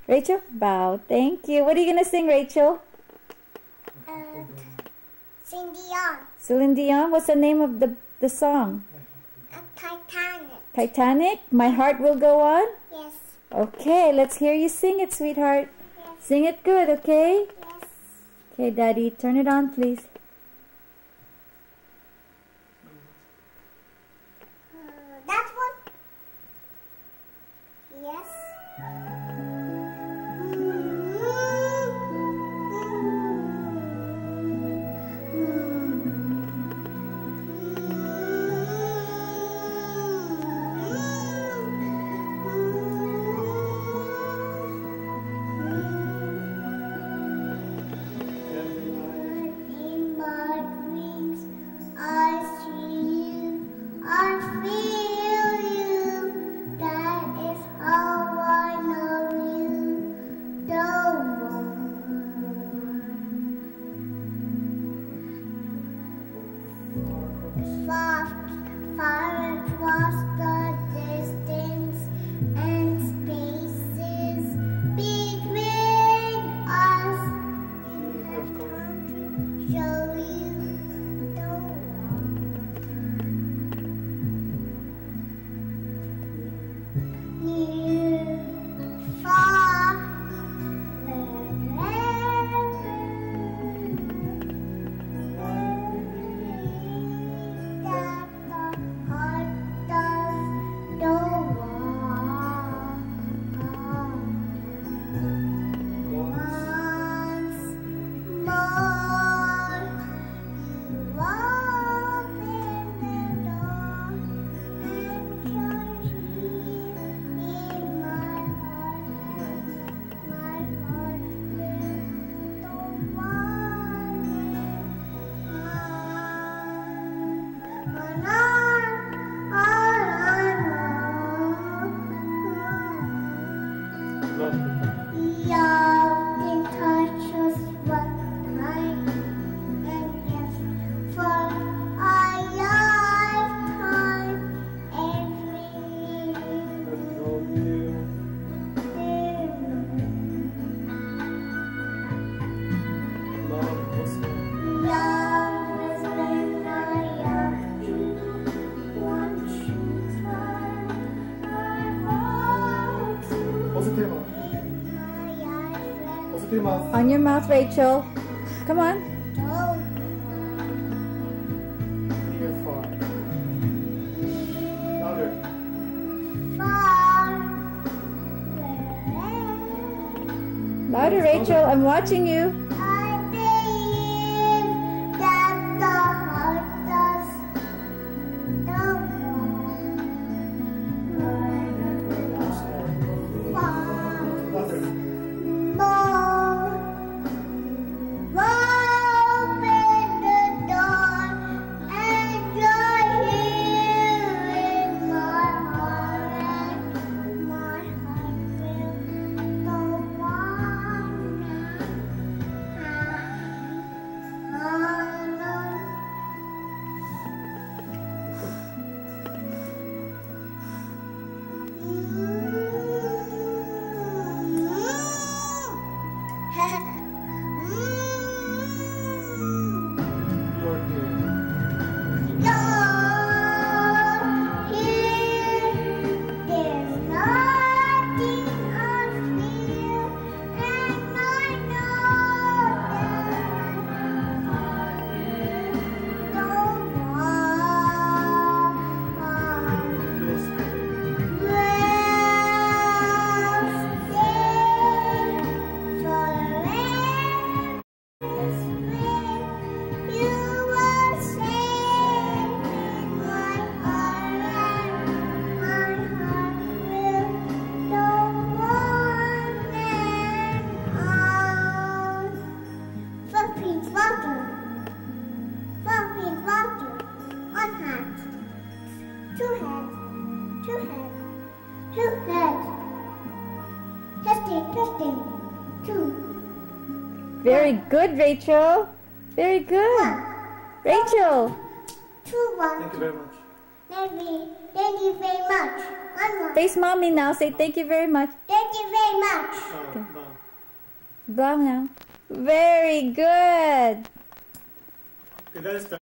Rachel, bow. Thank you. What are you going to sing, Rachel? Celine Dion. Celine Dion? What's the name of the song? Titanic. Titanic? My Heart Will Go On? Yes. Okay, let's hear you sing it, sweetheart. Yes. Sing it good, okay? Yes. Okay, Daddy, turn it on, please. That one? Yes. Far across the distance and spaces between us, you have come to show you the world. Near, far, wherever. On your mouth, Rachel. Come on. Near, far. Louder. Far, Louder, Rachel. I'm watching you. I believe that the heart does the Louder. Testing. 2. Very good, Rachel. Very good. 1. Rachel. 2, 1. Thank you very much. Thank you very much. 1 more. Face mommy now. Say thank you very much. Thank you very much. Oh. Blow now. Very good. Okay, that is